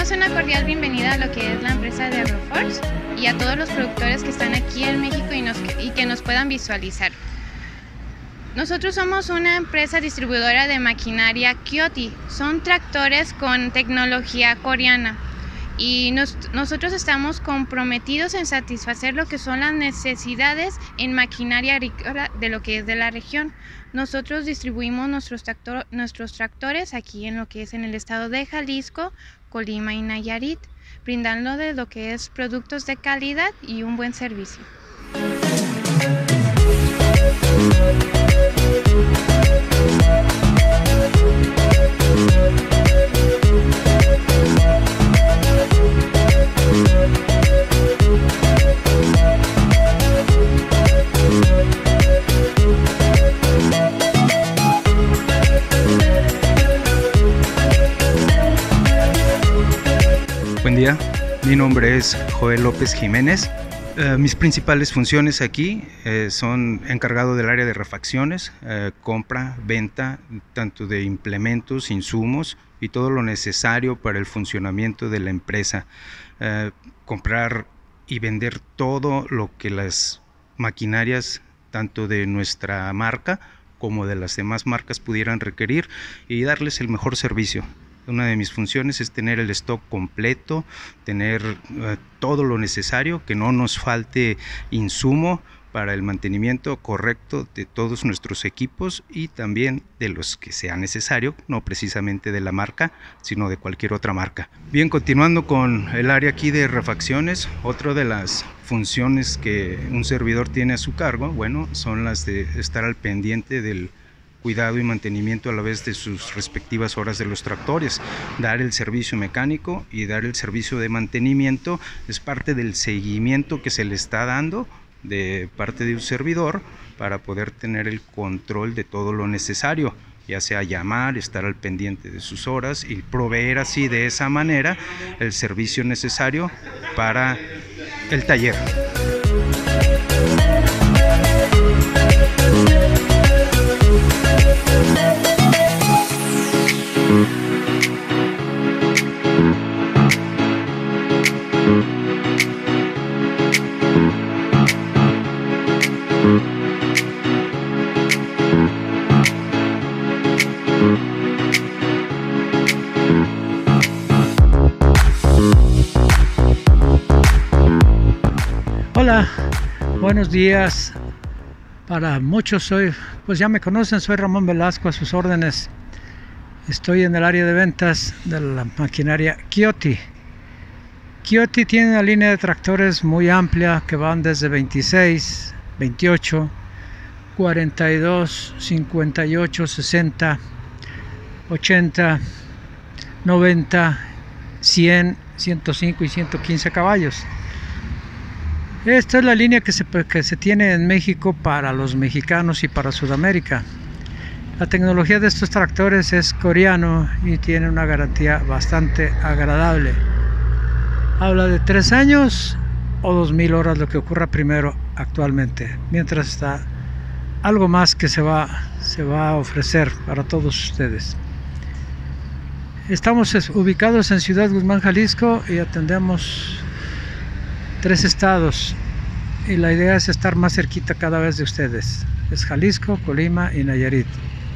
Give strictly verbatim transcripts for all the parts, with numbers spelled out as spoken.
damos una cordial bienvenida a lo que es la empresa de Agroforce y a todos los productores que están aquí en México y, nos, y que nos puedan visualizar. Nosotros somos una empresa distribuidora de maquinaria Kioti. Son tractores con tecnología coreana y nos, nosotros estamos comprometidos en satisfacer lo que son las necesidades en maquinaria agrícola de lo que es de la región. Nosotros distribuimos nuestros, tractor, nuestros tractores aquí en lo que es en el estado de Jalisco, Colima y Nayarit, brindando de lo que es productos de calidad y un buen servicio. Buen día, mi nombre es Joel López Jiménez. Uh, mis principales funciones aquí eh, son encargado del área de refacciones, eh, compra, venta, tanto de implementos, insumos y todo lo necesario para el funcionamiento de la empresa. Eh, comprar y vender todo lo que las maquinarias, tanto de nuestra marca como de las demás marcas, pudieran requerir y darles el mejor servicio. Una de mis funciones es tener el stock completo, tener uh, todo lo necesario, que no nos falte insumo para el mantenimiento correcto de todos nuestros equipos y también de los que sea necesario, no precisamente de la marca, sino de cualquier otra marca. Bien, continuando con el área aquí de refacciones, otra de las funciones que un servidor tiene a su cargo, bueno, son las de estar al pendiente del cuidado y mantenimiento a la vez de sus respectivas horas de los tractores. Dar el servicio mecánico y dar el servicio de mantenimiento es parte del seguimiento que se le está dando de parte de un servidor para poder tener el control de todo lo necesario, ya sea llamar, estar al pendiente de sus horas y proveer así de esa manera el servicio necesario para el taller. Hola, buenos días. Para muchos soy, pues ya me conocen, soy Ramón Velasco, a sus órdenes. Estoy en el área de ventas de la maquinaria Kioti. Kioti tiene una línea de tractores muy amplia que van desde veintiséis, veintiocho, cuarenta y dos, cincuenta y ocho, sesenta, ochenta, noventa, cien, ciento cinco y ciento quince caballos. Esta es la línea que se, que se tiene en México para los mexicanos y para Sudamérica. La tecnología de estos tractores es coreano y tiene una garantía bastante agradable. Habla de tres años o dos mil horas, lo que ocurra primero actualmente, mientras está algo más que se va, se va a ofrecer para todos ustedes. Estamos ubicados en Ciudad Guzmán, Jalisco, y atendemos tres estados, y la idea es estar más cerquita cada vez de ustedes. Es Jalisco, Colima y Nayarit.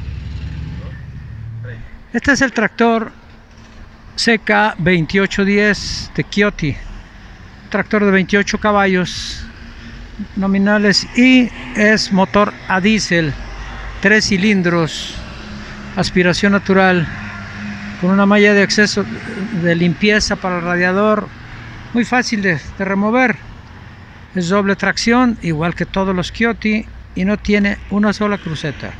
Este es el tractor C K veintiocho diez de Kioti, tractor de veintiocho caballos nominales y es motor a diésel, tres cilindros, aspiración natural, con una malla de acceso de limpieza para el radiador, muy fácil de, de remover. Es doble tracción, igual que todos los Kioti, y no tiene una sola cruceta.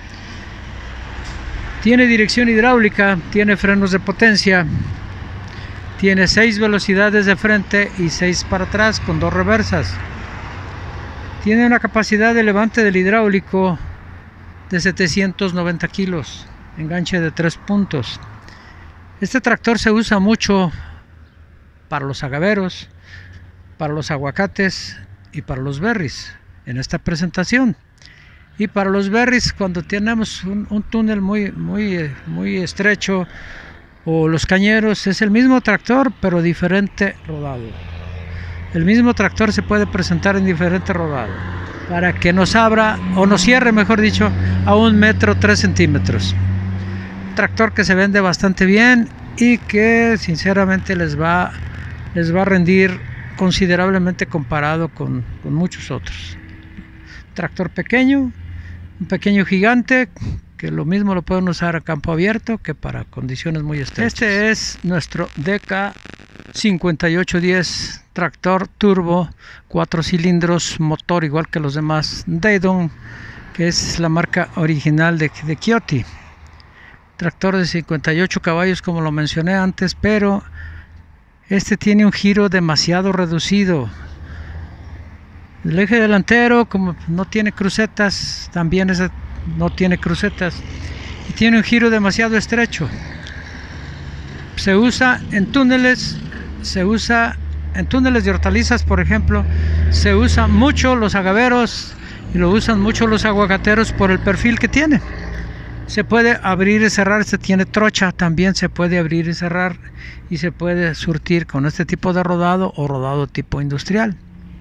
Tiene dirección hidráulica, tiene frenos de potencia, tiene seis velocidades de frente y seis para atrás con dos reversas. Tiene una capacidad de levante del hidráulico de setecientos noventa kilos, enganche de tres puntos. Este tractor se usa mucho para los agaveros, para los aguacates y para los berries en esta presentación. Y para los berries, cuando tenemos un, un túnel muy, muy, muy estrecho o los cañeros, es el mismo tractor pero diferente rodado. El mismo tractor se puede presentar en diferente rodado para que nos abra o nos cierre, mejor dicho, a un metro tres centímetros. Tractor que se vende bastante bien y que sinceramente les va, les va a rendir considerablemente comparado con, con muchos otros. Tractor pequeño, un pequeño gigante, que lo mismo lo pueden usar a campo abierto que para condiciones muy estrechas. Este es nuestro D K cincuenta y ocho diez tractor turbo, cuatro cilindros, motor igual que los demás Daidon, que es la marca original de, de Kioti. Tractor de cincuenta y ocho caballos, como lo mencioné antes, pero este tiene un giro demasiado reducido. El eje delantero, como no tiene crucetas, también es, no tiene crucetas y tiene un giro demasiado estrecho. Se usa en túneles, se usa en túneles de hortalizas, por ejemplo, se usa mucho los agaveros y lo usan mucho los aguacateros por el perfil que tiene. Se puede abrir y cerrar, este tiene trocha, también se puede abrir y cerrar y se puede surtir con este tipo de rodado o rodado tipo industrial.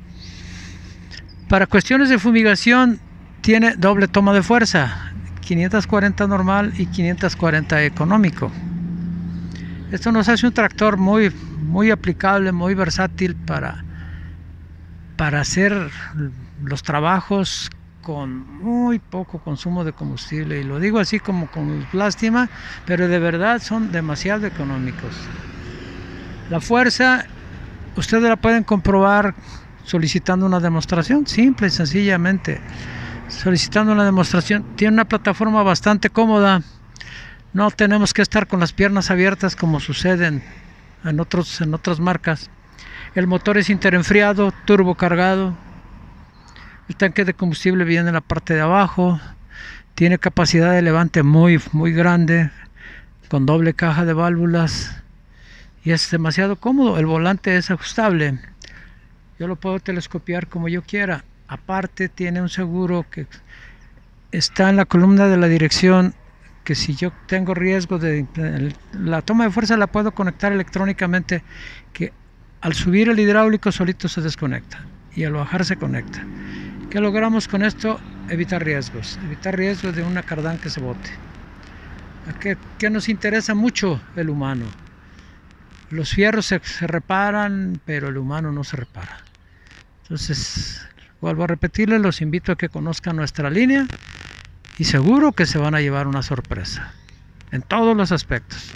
Para cuestiones de fumigación tiene doble toma de fuerza, quinientos cuarenta normal y quinientos cuarenta económico. Esto nos hace un tractor muy, muy aplicable, muy versátil para, para hacer los trabajos con muy poco consumo de combustible, y lo digo así como con lástima, pero de verdad son demasiado económicos. La fuerza ustedes la pueden comprobar solicitando una demostración, simple y sencillamente solicitando una demostración. Tiene una plataforma bastante cómoda, no tenemos que estar con las piernas abiertas como sucede en, en, otros, en otras marcas. El motor es interenfriado, turbo cargado. El tanque de combustible viene en la parte de abajo, tiene capacidad de levante muy, muy grande, con doble caja de válvulas y es demasiado cómodo. El volante es ajustable, yo lo puedo telescopiar como yo quiera. Aparte tiene un seguro que está en la columna de la dirección, que si yo tengo riesgo de la toma de fuerza la puedo conectar electrónicamente, que al subir el hidráulico solito se desconecta y al bajar se conecta. ¿Qué logramos con esto? Evitar riesgos, evitar riesgos de una cardán que se bote. ¿Qué, qué nos interesa mucho? El humano. Los fierros se, se reparan, pero el humano no se repara. Entonces, vuelvo a repetirles, los invito a que conozcan nuestra línea y seguro que se van a llevar una sorpresa en todos los aspectos.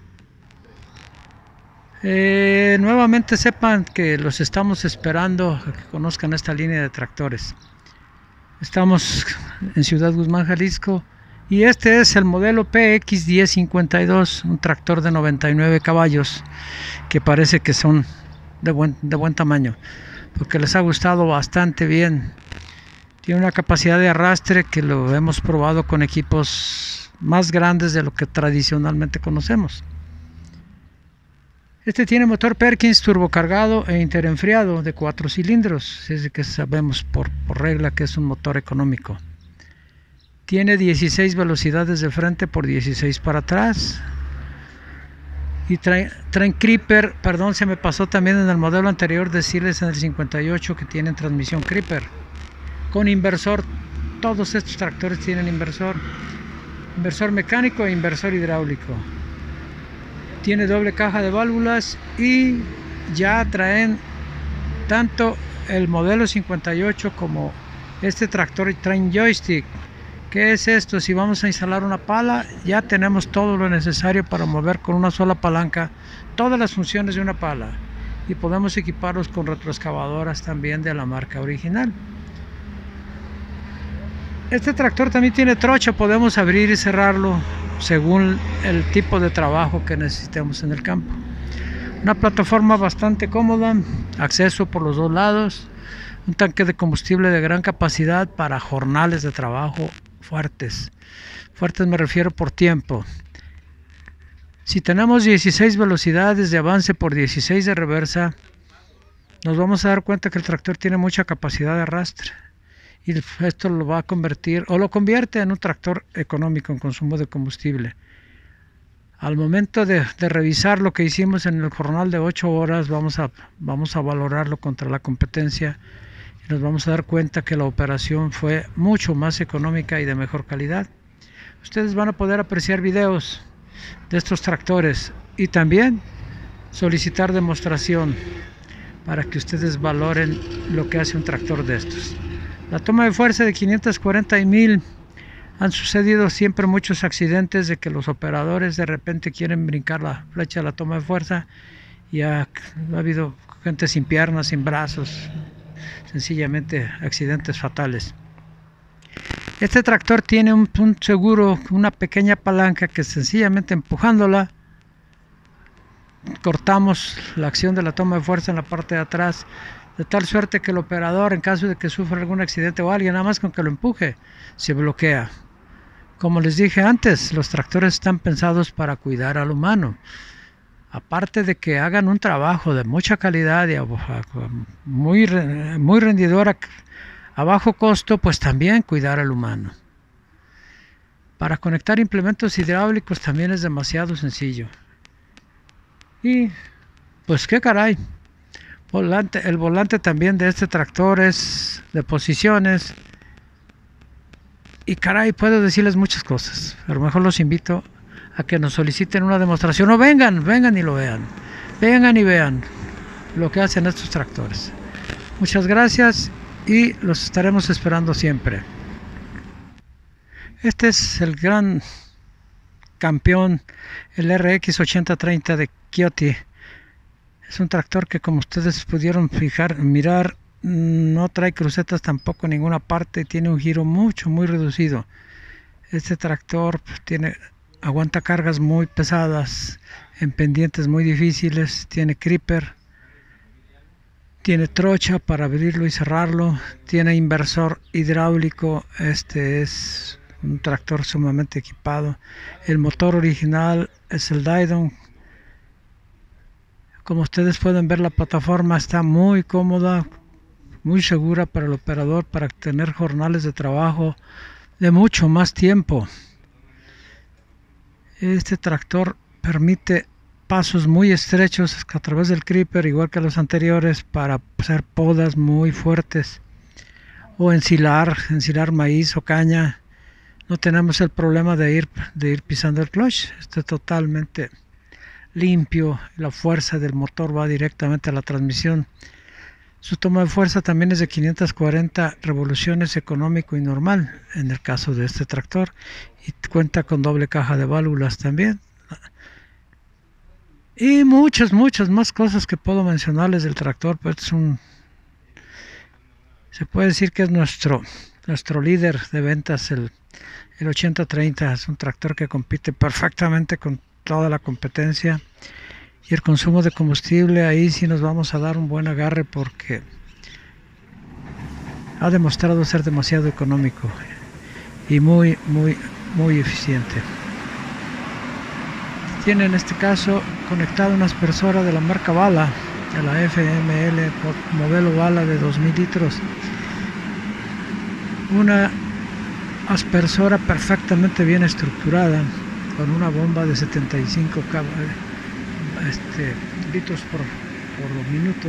Eh, nuevamente sepan que los estamos esperando a que conozcan esta línea de tractores. Estamos en Ciudad Guzmán, Jalisco, y este es el modelo P X diez cincuenta y dos, un tractor de noventa y nueve caballos que parece que son de buen, de buen tamaño, porque les ha gustado bastante bien. Tiene una capacidad de arrastre que lo hemos probado con equipos más grandes de lo que tradicionalmente conocemos. Este tiene motor Perkins turbocargado e interenfriado de cuatro cilindros, es que sabemos por, por regla que es un motor económico. Tiene dieciséis velocidades de frente por dieciséis para atrás. Y trae, traen Creeper, perdón, se me pasó también en el modelo anterior decirles en el cincuenta y ocho que tienen transmisión Creeper. Con inversor, todos estos tractores tienen inversor. Inversor mecánico e inversor hidráulico. Tiene doble caja de válvulas y ya traen tanto el modelo cincuenta y ocho como este tractor y traen joystick. ¿Qué es esto? Si vamos a instalar una pala, ya tenemos todo lo necesario para mover con una sola palanca todas las funciones de una pala, y podemos equiparlos con retroexcavadoras también de la marca original. Este tractor también tiene trocha, podemos abrir y cerrarlo según el tipo de trabajo que necesitemos en el campo. Una plataforma bastante cómoda, acceso por los dos lados, un tanque de combustible de gran capacidad para jornales de trabajo fuertes. Fuertes me refiero por tiempo. Si tenemos dieciséis velocidades de avance por dieciséis de reversa, nos vamos a dar cuenta que el tractor tiene mucha capacidad de arrastre. Y esto lo va a convertir o lo convierte en un tractor económico en consumo de combustible. Al momento de, de revisar lo que hicimos en el jornal de ocho horas, vamos a, vamos a valorarlo contra la competencia y nos vamos a dar cuenta que la operación fue mucho más económica y de mejor calidad. Ustedes van a poder apreciar videos de estos tractores y también solicitar demostración para que ustedes valoren lo que hace un tractor de estos. La toma de fuerza de quinientos cuarenta y mil. Han sucedido siempre muchos accidentes de que los operadores de repente quieren brincar la flecha de la toma de fuerza y ha, ha habido gente sin piernas, sin brazos, sencillamente accidentes fatales. Este tractor tiene un, un seguro, una pequeña palanca que sencillamente empujándola cortamos la acción de la toma de fuerza en la parte de atrás, de tal suerte que el operador, en caso de que sufra algún accidente o alguien, nada más con que lo empuje, se bloquea. Como les dije antes, los tractores están pensados para cuidar al humano. Aparte de que hagan un trabajo de mucha calidad y muy, muy rendidora a bajo costo, pues también cuidar al humano. Para conectar implementos hidráulicos también es demasiado sencillo. Y pues qué caray, volante, el volante también de este tractor es de posiciones. Y caray, puedo decirles muchas cosas. A lo mejor los invito a que nos soliciten una demostración. O vengan, vengan y lo vean. Vengan y vean lo que hacen estos tractores. Muchas gracias y los estaremos esperando siempre. Este es el gran campeón, el R X ochenta treinta de Kioti. Es un tractor que, como ustedes pudieron fijar, mirar, no trae crucetas tampoco en ninguna parte, tiene un giro mucho muy reducido. Este tractor pues, tiene aguanta cargas muy pesadas en pendientes muy difíciles, tiene creeper, tiene trocha para abrirlo y cerrarlo, tiene inversor hidráulico. Este es un tractor sumamente equipado. El motor original es el Didon. Como ustedes pueden ver, la plataforma está muy cómoda, muy segura para el operador, para tener jornales de trabajo de mucho más tiempo. Este tractor permite pasos muy estrechos a través del creeper, igual que los anteriores, para hacer podas muy fuertes o ensilar, ensilar maíz o caña. No tenemos el problema de ir, de ir pisando el clutch. Está totalmente limpio, la fuerza del motor va directamente a la transmisión. Su toma de fuerza también es de quinientas cuarenta revoluciones económico y normal en el caso de este tractor, y cuenta con doble caja de válvulas también, y muchas muchas más cosas que puedo mencionarles del tractor. Pues es un, se puede decir que es nuestro nuestro líder de ventas. El, el ochenta treinta es un tractor que compite perfectamente con toda la competencia. Y el consumo de combustible, ahí sí nos vamos a dar un buen agarre, porque ha demostrado ser demasiado económico y muy muy muy eficiente. Tiene en este caso conectada una aspersora de la marca Bala, de la F M L modelo Bala de dos mil litros. Una aspersora perfectamente bien estructurada, con una bomba de setenta y cinco Este, litros por, por minuto,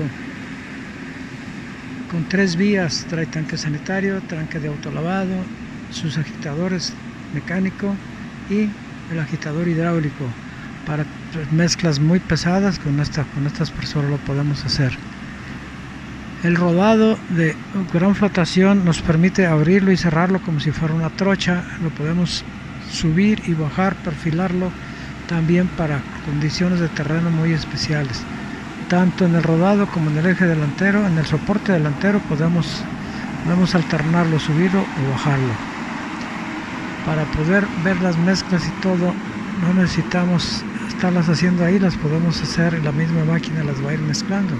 con tres vías. Trae tanque sanitario, tanque de autolavado, sus agitadores mecánico y el agitador hidráulico. Para mezclas muy pesadas, con esta con esta aspersora lo podemos hacer. El rodado de gran flotación nos permite abrirlo y cerrarlo como si fuera una trocha. Lo podemos subir y bajar, perfilarlo también para condiciones de terreno muy especiales. Tanto en el rodado como en el eje delantero, en el soporte delantero podemos, podemos alternarlo, subirlo o bajarlo. Para poder ver las mezclas y todo, no necesitamos estarlas haciendo ahí, las podemos hacer en la misma máquina, las va a ir mezclando.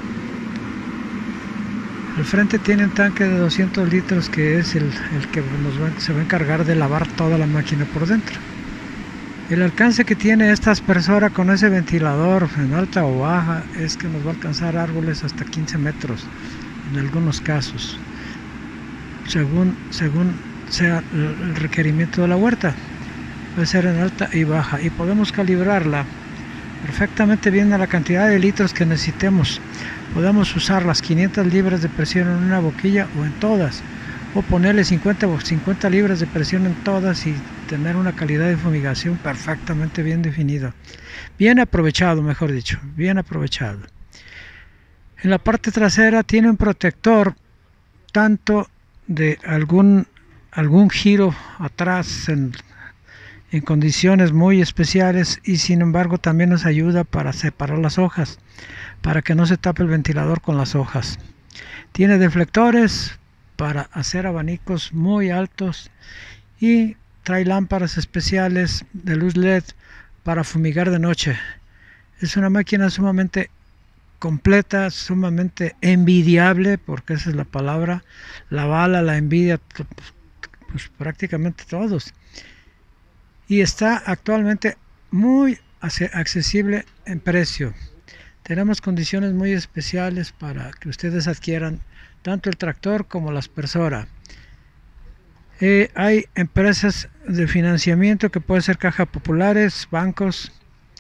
Al frente tiene un tanque de doscientos litros, que es el, el que nos va, se va a encargar de lavar toda la máquina por dentro. El alcance que tiene esta aspersora con ese ventilador en alta o baja es que nos va a alcanzar árboles hasta quince metros en algunos casos, según, según sea el requerimiento de la huerta. puede ser en alta y baja, y podemos calibrarla perfectamente bien a la cantidad de litros que necesitemos. Podemos usar las quinientas libras de presión en una boquilla o en todas, o ponerle cincuenta o cincuenta libras de presión en todas y tener una calidad de fumigación perfectamente bien definida, bien aprovechado, mejor dicho, bien aprovechado. En la parte trasera tiene un protector tanto de algún algún giro atrás en, en condiciones muy especiales, y sin embargo también nos ayuda para separar las hojas, para que no se tape el ventilador con las hojas. Tiene deflectores para hacer abanicos muy altos y trae lámparas especiales de luz L E D para fumigar de noche. Es una máquina sumamente completa, sumamente envidiable, porque esa es la palabra. La bala, la envidia, pues prácticamente todos. Y está actualmente muy accesible en precio. Tenemos condiciones muy especiales para que ustedes adquieran tanto el tractor como la aspersora. Eh, hay empresas de financiamiento que pueden ser cajas populares, bancos,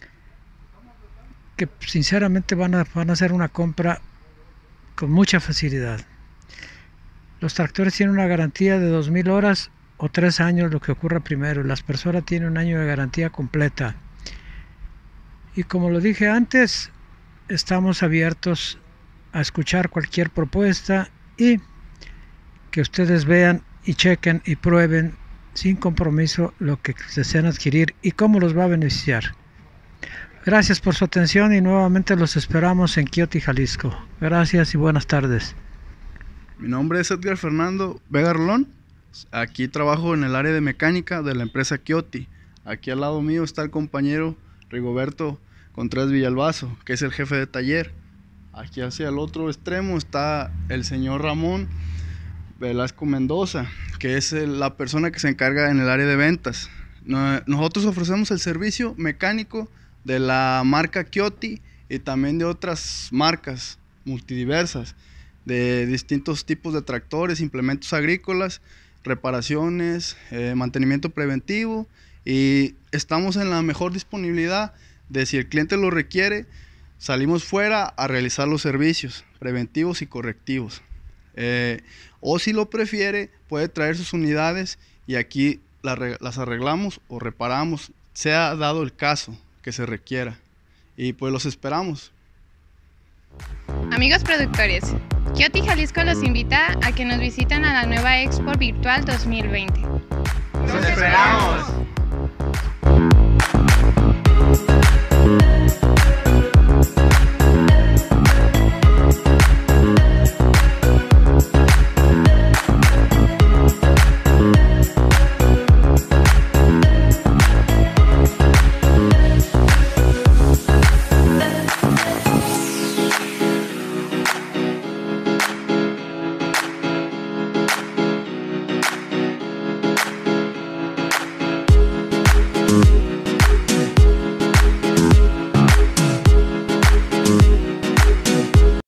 que sinceramente van a, van a hacer una compra con mucha facilidad. Los tractores tienen una garantía de dos mil horas o tres años, lo que ocurra primero. La aspersora tiene un año de garantía completa. Y como lo dije antes, estamos abiertos a escuchar cualquier propuesta y que ustedes vean y chequen y prueben sin compromiso lo que desean adquirir y cómo los va a beneficiar. Gracias por su atención y nuevamente los esperamos en Kioti, Jalisco. Gracias y buenas tardes. Mi nombre es Edgar Fernando Vega Rolón. Aquí trabajo en el área de mecánica de la empresa Kioti. Aquí al lado mío está el compañero Rigoberto Contreras Villalbazo, que es el jefe de taller. Aquí hacia el otro extremo está el señor Ramón Velasco Mendoza, que es el, la persona que se encarga en el área de ventas. Nosotros ofrecemos el servicio mecánico de la marca Kioti y también de otras marcas multidiversas, de distintos tipos de tractores, implementos agrícolas, reparaciones, eh, mantenimiento preventivo, y estamos en la mejor disponibilidad de, si el cliente lo requiere, salimos fuera a realizar los servicios preventivos y correctivos. Eh, o si lo prefiere, puede traer sus unidades y aquí la, las arreglamos o reparamos, sea dado el caso que se requiera. Y pues los esperamos. Amigos productores, Kioti Jalisco los invita a que nos visiten a la nueva Expo Virtual dos mil veinte.